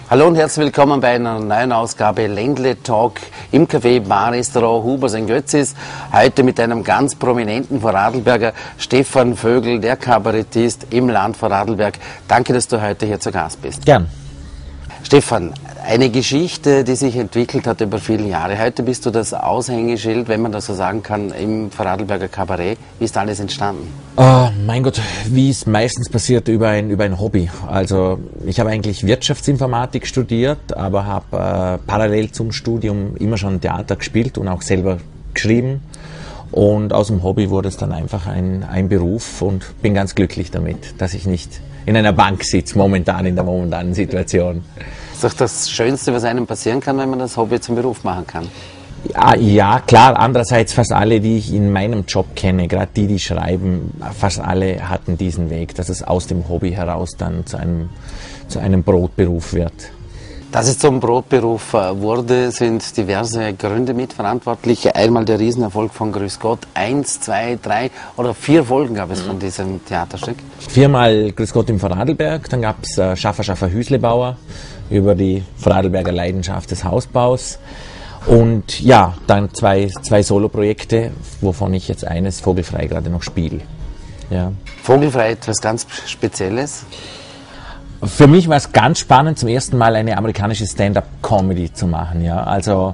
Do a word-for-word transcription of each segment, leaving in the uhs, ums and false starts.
Hallo und herzlich willkommen bei einer neuen Ausgabe Ländle Talk im Café Bar Restaurant Hubers in Götzis. Heute mit einem ganz prominenten Vorarlberger, Stefan Vögel, der Kabarettist im Land Vorarlberg. Danke, dass du heute hier zu Gast bist. Gern. Stefan, eine Geschichte, die sich entwickelt hat über viele Jahre. Heute bist du das Aushängeschild, wenn man das so sagen kann, im Vorarlberger Kabarett. Wie ist alles entstanden? Oh, mein Gott, wie es meistens passiert, über ein, über ein Hobby. Also ich habe eigentlich Wirtschaftsinformatik studiert, aber habe äh, parallel zum Studium immer schon Theater gespielt und auch selber geschrieben. Und aus dem Hobby wurde es dann einfach ein, ein Beruf und bin ganz glücklich damit, dass ich nicht in einer Bank sitze, momentan in der momentanen Situation. Das ist doch das Schönste, was einem passieren kann, wenn man das Hobby zum Beruf machen kann. Ja, ja, klar. Andererseits fast alle, die ich in meinem Job kenne, gerade die, die schreiben, fast alle hatten diesen Weg, dass es aus dem Hobby heraus dann zu einem, zu einem Brotberuf wird. Dass es zum Brotberuf wurde, sind diverse Gründe mitverantwortlich. Einmal der Riesenerfolg von Grüß Gott. Eins, zwei, drei oder vier Folgen gab es von diesem Theaterstück. Viermal Grüß Gott im Vorarlberg, dann gab es äh, Schaffer, Schaffer, Hüslebauer über die Vorarlberger Leidenschaft des Hausbaus. Und ja, dann zwei, zwei Soloprojekte, wovon ich jetzt eines Vogelfrei gerade noch spiele. Ja. Vogelfrei, etwas ganz Spezielles? Für mich war es ganz spannend, zum ersten Mal eine amerikanische Stand-up-Comedy zu machen. Ja? Also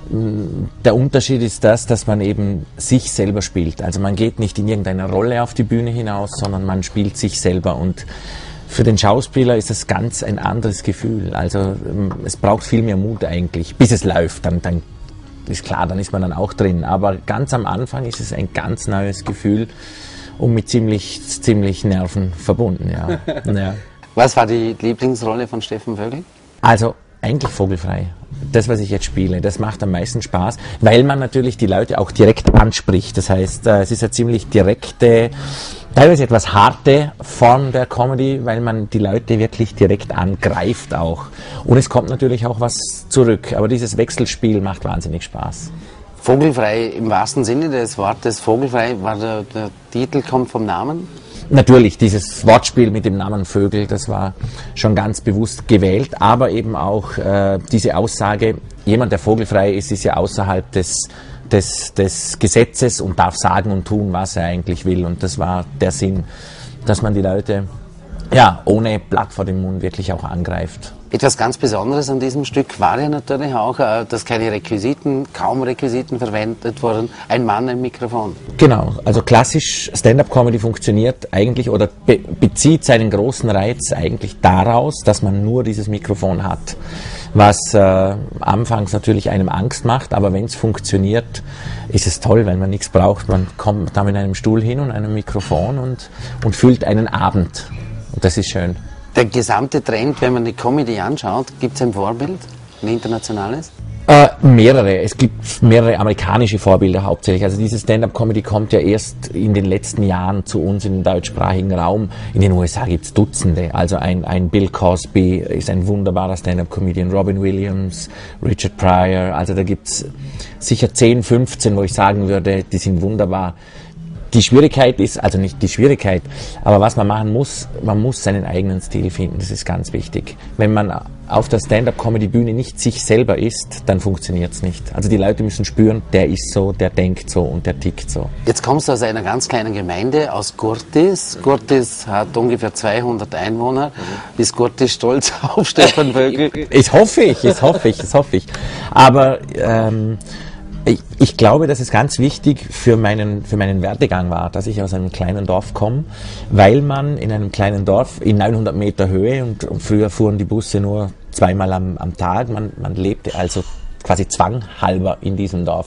der Unterschied ist das, dass man eben sich selber spielt. Also man geht nicht in irgendeiner Rolle auf die Bühne hinaus, sondern man spielt sich selber. Und für den Schauspieler ist es ganz ein anderes Gefühl. Also es braucht viel mehr Mut eigentlich, bis es läuft. Dann, dann ist klar, dann ist man dann auch drin. Aber ganz am Anfang ist es ein ganz neues Gefühl und mit ziemlich, ziemlich Nerven verbunden. Ja. Ja. Was war die Lieblingsrolle von Stefan Vögel? Also eigentlich Vogelfrei. Das, was ich jetzt spiele, das macht am meisten Spaß, weil man natürlich die Leute auch direkt anspricht. Das heißt, es ist eine ziemlich direkte, teilweise etwas harte Form der Comedy, weil man die Leute wirklich direkt angreift auch. Und es kommt natürlich auch was zurück. Aber dieses Wechselspiel macht wahnsinnig Spaß. Vogelfrei im wahrsten Sinne des Wortes. Vogelfrei, war der, der Titel kommt vom Namen? Natürlich, dieses Wortspiel mit dem Namen Vögel, das war schon ganz bewusst gewählt, aber eben auch äh, diese Aussage, jemand, der vogelfrei ist, ist ja außerhalb des, des, des Gesetzes und darf sagen und tun, was er eigentlich will. Und das war der Sinn, dass man die Leute ja, ohne Blatt vor dem Mund wirklich auch angreift. Etwas ganz Besonderes an diesem Stück war ja natürlich auch, dass keine Requisiten, kaum Requisiten verwendet wurden. Ein Mann, ein Mikrofon. Genau, also klassisch Stand-up-Comedy funktioniert eigentlich oder be bezieht seinen großen Reiz eigentlich daraus, dass man nur dieses Mikrofon hat. Was äh, anfangs natürlich einem Angst macht, aber wenn es funktioniert, ist es toll, wenn man nichts braucht. Man kommt da mit einem Stuhl hin und einem Mikrofon und, und füllt einen Abend. Und das ist schön. Der gesamte Trend, wenn man die Comedy anschaut, gibt es ein Vorbild, ein internationales? Äh, mehrere. Es gibt mehrere amerikanische Vorbilder hauptsächlich. Also diese Stand-up-Comedy kommt ja erst in den letzten Jahren zu uns in den deutschsprachigen Raum. In den U S A gibt es Dutzende. Also ein, ein Bill Cosby ist ein wunderbarer Stand-up-Comedian, Robin Williams, Richard Pryor. Also da gibt es sicher zehn, fünfzehn, wo ich sagen würde, die sind wunderbar. Die Schwierigkeit ist, also nicht die Schwierigkeit, aber was man machen muss, man muss seinen eigenen Stil finden, das ist ganz wichtig. Wenn man auf der Stand-up-Comedy-Bühne nicht sich selber ist, dann funktioniert es nicht. Also die Leute müssen spüren, der ist so, der denkt so und der tickt so. Jetzt kommst du aus einer ganz kleinen Gemeinde, aus Gurtis. Gurtis hat ungefähr zweihundert Einwohner. Mhm. Ist Gurtis stolz auf Stefan Vögel? Das hoffe ich, das hoffe ich, das hoffe ich. Aber ähm, Ich, ich glaube, dass es ganz wichtig für meinen, für meinen Werdegang war, dass ich aus einem kleinen Dorf komme, weil man in einem kleinen Dorf in neunhundert Meter Höhe und, und früher fuhren die Busse nur zweimal am, am Tag, man, man lebte also quasi zwanghalber in diesem Dorf.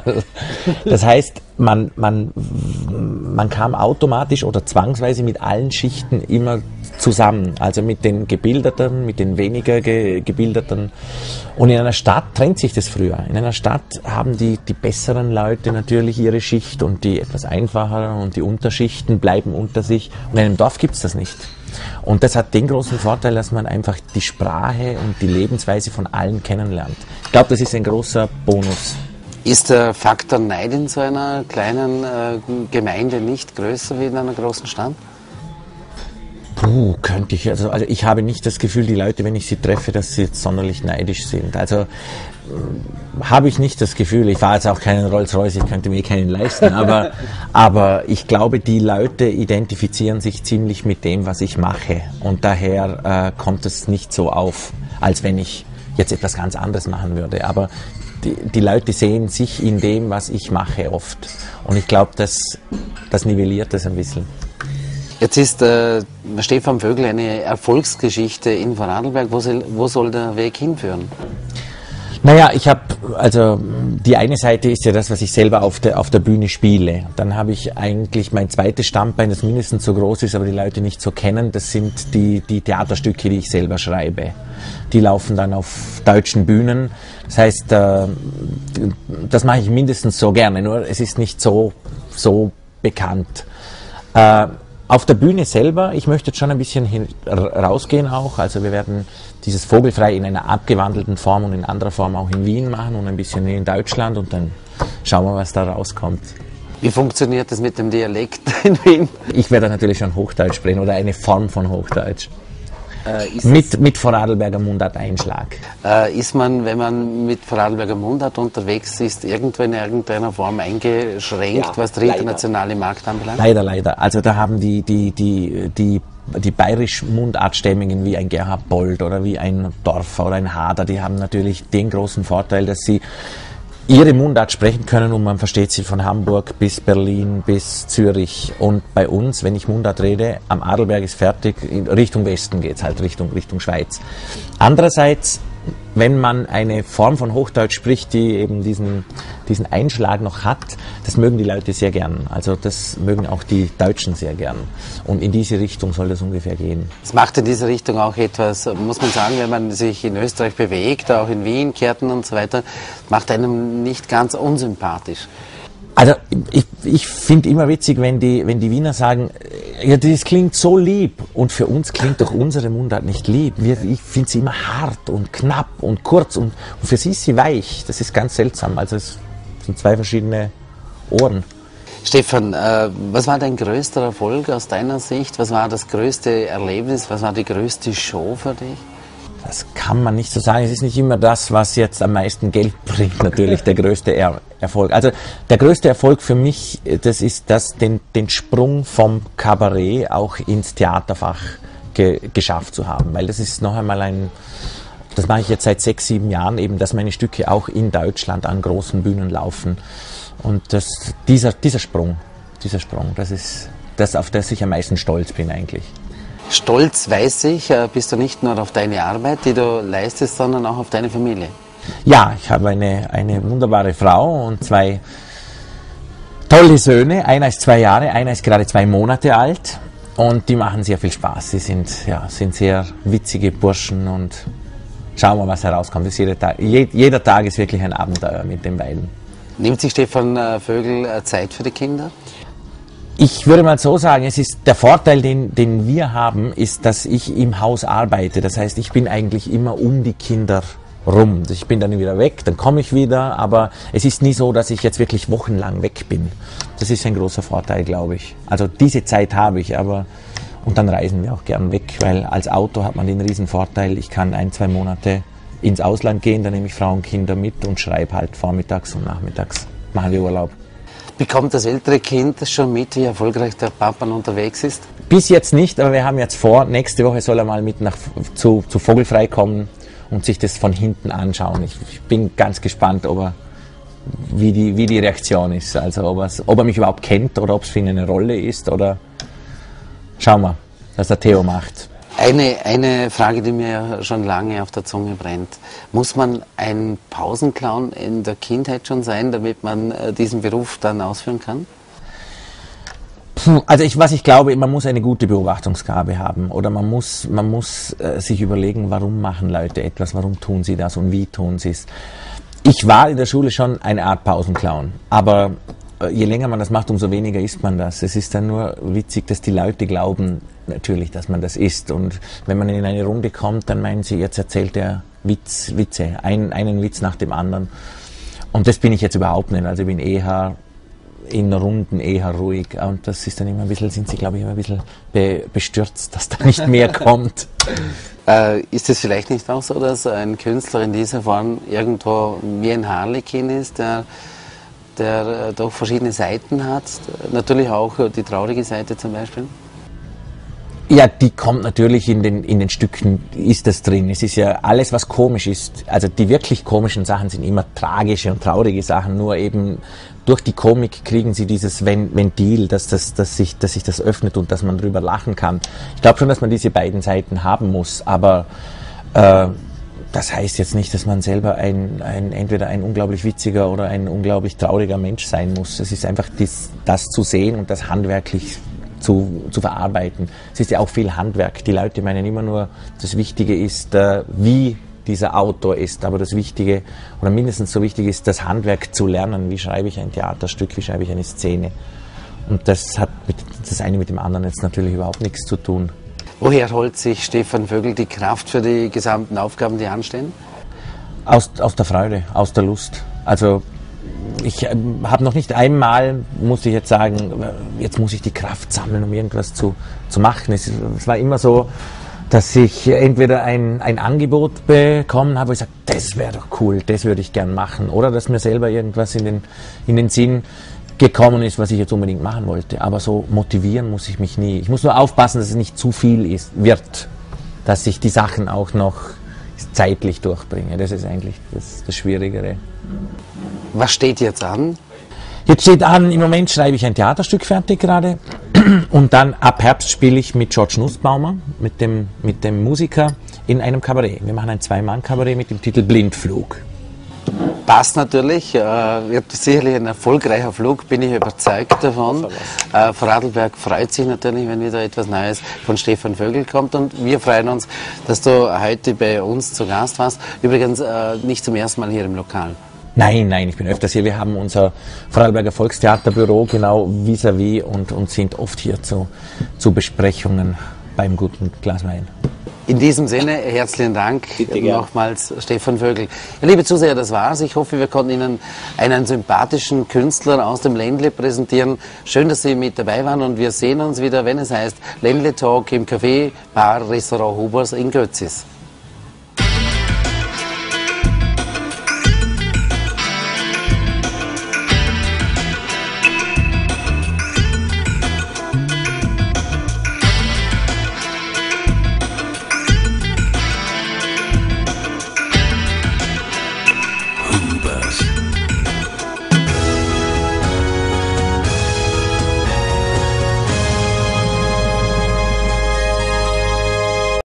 Das heißt, man, man, man kam automatisch oder zwangsweise mit allen Schichten immer zusammen, also mit den Gebildeten, mit den weniger ge Gebildeten. Und in einer Stadt trennt sich das früher. In einer Stadt haben die, die besseren Leute natürlich ihre Schicht und die etwas einfacheren und die Unterschichten bleiben unter sich. Und in einem Dorf gibt es das nicht. Und das hat den großen Vorteil, dass man einfach die Sprache und die Lebensweise von allen kennenlernt. Ich glaube, das ist ein großer Bonus. Ist der Faktor Neid in so einer kleinen äh, Gemeinde nicht größer wie in einer großen Stadt? Puh, könnte ich, also, also ich habe nicht das Gefühl, die Leute, wenn ich sie treffe, dass sie jetzt sonderlich neidisch sind. Also äh, habe ich nicht das Gefühl, ich fahre jetzt auch keinen Rolls-Royce, ich könnte mir keinen leisten, aber, aber ich glaube, die Leute identifizieren sich ziemlich mit dem, was ich mache, und daher äh, kommt es nicht so auf, als wenn ich jetzt etwas ganz anderes machen würde, aber die, die Leute sehen sich in dem, was ich mache, oft, und ich glaube, das, das nivelliert das ein bisschen. Jetzt ist äh, Stefan Vögl eine Erfolgsgeschichte in Vorarlberg. Wo soll, wo soll der Weg hinführen? Naja, ich habe, also die eine Seite ist ja das, was ich selber auf der, auf der Bühne spiele. Dann habe ich eigentlich mein zweites Standbein, das mindestens so groß ist, aber die Leute nicht so kennen. Das sind die, die Theaterstücke, die ich selber schreibe. Die laufen dann auf deutschen Bühnen. Das heißt, äh, das mache ich mindestens so gerne, nur es ist nicht so, so bekannt. Äh, Auf der Bühne selber, ich möchte jetzt schon ein bisschen hin, rausgehen auch, also wir werden dieses Vogelfrei in einer abgewandelten Form und in anderer Form auch in Wien machen und ein bisschen in Deutschland, und dann schauen wir, was da rauskommt. Wie funktioniert das mit dem Dialekt in Wien? Ich werde natürlich schon Hochdeutsch sprechen oder eine Form von Hochdeutsch. Äh, mit, mit Vorarlberger Mundart-Einschlag. Äh, ist man, wenn man mit Vorarlberger Mundart unterwegs ist, irgendwo in irgendeiner Form eingeschränkt, ja, was der internationale Markt anbelangt? Leider, leider. Also da haben die, die, die, die, die bayerisch-Mundartstämmigen wie ein Gerhard Bold oder wie ein Dorfer oder ein Hader, die haben natürlich den großen Vorteil, dass sie ihre Mundart sprechen können, und man versteht sie von Hamburg bis Berlin bis Zürich. Und bei uns, wenn ich Mundart rede, am Adelberg ist fertig, in Richtung Westen geht's halt, Richtung, Richtung Schweiz. Andererseits, wenn man eine Form von Hochdeutsch spricht, die eben diesen, diesen Einschlag noch hat, das mögen die Leute sehr gern. Also das mögen auch die Deutschen sehr gern. Und in diese Richtung soll das ungefähr gehen. Es macht in diese Richtung auch etwas, muss man sagen, wenn man sich in Österreich bewegt, auch in Wien, Kärnten und so weiter, macht einem nicht ganz unsympathisch. Also ich, ich finde immer witzig, wenn die, wenn die Wiener sagen, ja, das klingt so lieb, und für uns klingt doch unsere Mundart nicht lieb. Wir, ich finde sie immer hart und knapp und kurz, und, und für sie ist sie weich. Das ist ganz seltsam. Also es sind zwei verschiedene Ohren. Stefan, äh, was war dein größter Erfolg aus deiner Sicht? Was war das größte Erlebnis? Was war die größte Show für dich? Das kann man nicht so sagen. Es ist nicht immer das, was jetzt am meisten Geld bringt, natürlich der größte er Erfolg. Also der größte Erfolg für mich, das ist das, den, den Sprung vom Kabarett auch ins Theaterfach ge geschafft zu haben. Weil das ist noch einmal ein, das mache ich jetzt seit sechs, sieben Jahren, eben, dass meine Stücke auch in Deutschland an großen Bühnen laufen. Und das, dieser, dieser Sprung, dieser Sprung, das ist das, auf das ich am meisten stolz bin eigentlich. Stolz, weiß ich, bist du nicht nur auf deine Arbeit, die du leistest, sondern auch auf deine Familie. Ja, ich habe eine, eine wunderbare Frau und zwei tolle Söhne. Einer ist zwei Jahre, einer ist gerade zwei Monate alt, und die machen sehr viel Spaß. Sie sind, ja, sind sehr witzige Burschen, und schauen wir, was herauskommt. Das jeder, Tag, je, jeder Tag ist wirklich ein Abenteuer mit den beiden. Nimmt sich Stefan Vögl Zeit für die Kinder? Ich würde mal so sagen, es ist der Vorteil, den, den wir haben, ist, dass ich im Haus arbeite. Das heißt, ich bin eigentlich immer um die Kinder rum. Ich bin dann wieder weg, dann komme ich wieder, aber es ist nie so, dass ich jetzt wirklich wochenlang weg bin. Das ist ein großer Vorteil, glaube ich. Also diese Zeit habe ich, aber und dann reisen wir auch gern weg, weil als Autor hat man den riesen Vorteil, ich kann ein, zwei Monate ins Ausland gehen, dann nehme ich Frau und Kinder mit und schreibe halt vormittags und nachmittags, machen wir Urlaub. Bekommt das ältere Kind schon mit, wie erfolgreich der Papa unterwegs ist? Bis jetzt nicht, aber wir haben jetzt vor, nächste Woche soll er mal mit nach, zu, zu Vogelfrei kommen und sich das von hinten anschauen. Ich, ich bin ganz gespannt, ob er, wie, die, wie die Reaktion ist. Also ob, ob er mich überhaupt kennt oder ob es für ihn eine Rolle ist. Oder schauen wir, was der Theo macht. Eine, eine Frage, die mir schon lange auf der Zunge brennt. Muss man ein Pausenclown in der Kindheit schon sein, damit man diesen Beruf dann ausführen kann? Also ich, was ich glaube, man muss eine gute Beobachtungsgabe haben, oder man muss, man muss äh, sich überlegen, warum machen Leute etwas, warum tun sie das und wie tun sie es. Ich war in der Schule schon eine Art Pausenclown, aber äh, je länger man das macht, umso weniger ist man das. Es ist dann nur witzig, dass die Leute glauben natürlich, dass man das ist, und wenn man in eine Runde kommt, dann meinen sie, jetzt erzählt er Witz, Witze, ein, einen Witz nach dem anderen, und das bin ich jetzt überhaupt nicht. Also ich bin eher in Runden eher ruhig. Und das ist dann immer ein bisschen, sind sie, glaube ich, immer ein bisschen be bestürzt, dass da nicht mehr kommt. Äh, ist es vielleicht nicht auch so, dass ein Künstler in dieser Form irgendwo wie ein Harlekin ist, der, der äh, doch verschiedene Seiten hat? Natürlich auch die traurige Seite zum Beispiel? Ja, die kommt natürlich in den, in den Stücken, ist das drin. Es ist ja alles, was komisch ist. Also die wirklich komischen Sachen sind immer tragische und traurige Sachen, nur eben durch die Komik kriegen sie dieses Ventil, dass, das, dass, sich, dass sich das öffnet und dass man drüber lachen kann. Ich glaube schon, dass man diese beiden Seiten haben muss, aber äh, das heißt jetzt nicht, dass man selber ein, ein, entweder ein unglaublich witziger oder ein unglaublich trauriger Mensch sein muss. Es ist einfach dies, das zu sehen und das handwerklich Zu, zu verarbeiten. Es ist ja auch viel Handwerk. Die Leute meinen immer nur, das Wichtige ist, äh, wie dieser Autor ist, aber das Wichtige, oder mindestens so wichtig ist, das Handwerk zu lernen. Wie schreibe ich ein Theaterstück, wie schreibe ich eine Szene? Und das hat mit, das eine mit dem anderen jetzt natürlich überhaupt nichts zu tun. Woher holt sich Stefan Vögel die Kraft für die gesamten Aufgaben, die anstehen? Aus, aus der Freude, aus der Lust. Also ich äh, habe noch nicht einmal, muss ich jetzt sagen, jetzt muss ich die Kraft sammeln, um irgendwas zu, zu machen. Es, es war immer so, dass ich entweder ein, ein Angebot bekommen habe, wo ich sage, das wäre doch cool, das würde ich gern machen. Oder dass mir selber irgendwas in den, in den Sinn gekommen ist, was ich jetzt unbedingt machen wollte. Aber so motivieren muss ich mich nie. Ich muss nur aufpassen, dass es nicht zu viel ist, wird, dass ich die Sachen auch noch zeitlich durchbringe. Das ist eigentlich das, das Schwierigere. Was steht jetzt an? Jetzt steht an, im Moment schreibe ich ein Theaterstück fertig gerade und dann ab Herbst spiele ich mit George Nussbaumer, mit dem, mit dem Musiker, in einem Kabarett. Wir machen ein Zwei-Mann-Kabarett mit dem Titel Blindflug. Passt natürlich, äh, wird sicherlich ein erfolgreicher Flug, bin ich überzeugt davon. Äh, Vorarlberg freut sich natürlich, wenn wieder etwas Neues von Stefan Vögel kommt, und wir freuen uns, dass du heute bei uns zu Gast warst. Übrigens äh, nicht zum ersten Mal hier im Lokal. Nein, nein, ich bin öfters hier. Wir haben unser Vorarlberger Volkstheaterbüro genau vis-à-vis und, und sind oft hier zu, zu Besprechungen beim guten Glas Wein. In diesem Sinne, herzlichen Dank nochmals, Stefan Vögel. Ja, liebe Zuseher, das war's. Ich hoffe, wir konnten Ihnen einen sympathischen Künstler aus dem Ländle präsentieren. Schön, dass Sie mit dabei waren, und wir sehen uns wieder, wenn es heißt Ländle Talk im Café, Bar, Restaurant Hubers in Götzis.